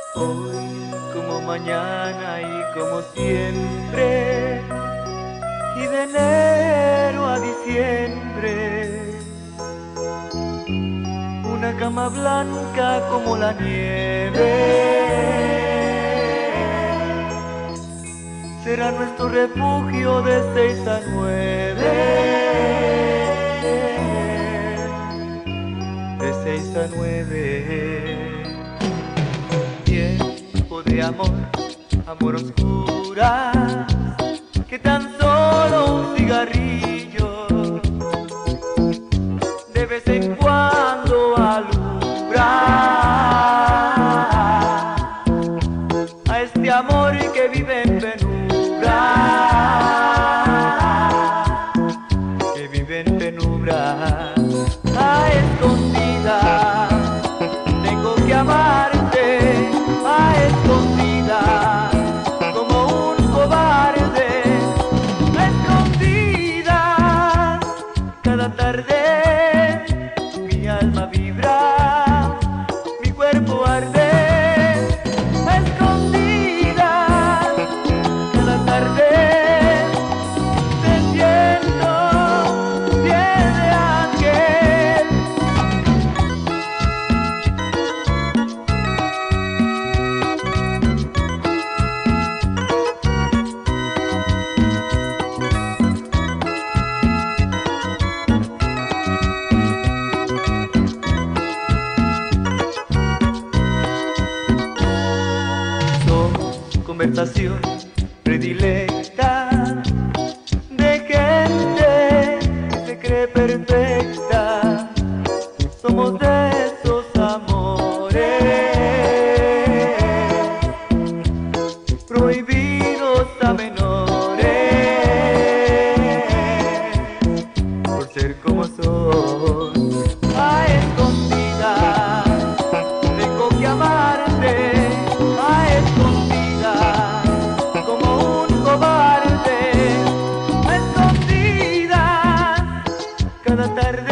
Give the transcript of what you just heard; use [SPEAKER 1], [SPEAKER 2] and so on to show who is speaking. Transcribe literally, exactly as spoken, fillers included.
[SPEAKER 1] Hoy como mañana y como siempre, y de enero a diciembre, una cama blanca como la nieve será nuestro refugio de seis a nueve, de seis a nueve. Tiempo de amor, amor oscura, que tan solo un cigarrillo de vez en cuando alumbra a este amor que vive en penumbra, que vive en penumbra, a escondida. Tengo que amarte a escondida, como un cobarde, a escondida. Cada tarde mi alma vibra, mi cuerpo arde, a escondida. Cada tarde te siento piel de ángel. Conversación predilecta de gente que se cree perfecta. Somos de esos amores prohibidos a menores por ser como son. A escondidas tengo que amarte, a escondidas como un cobarde, a escondidas. Cada tarde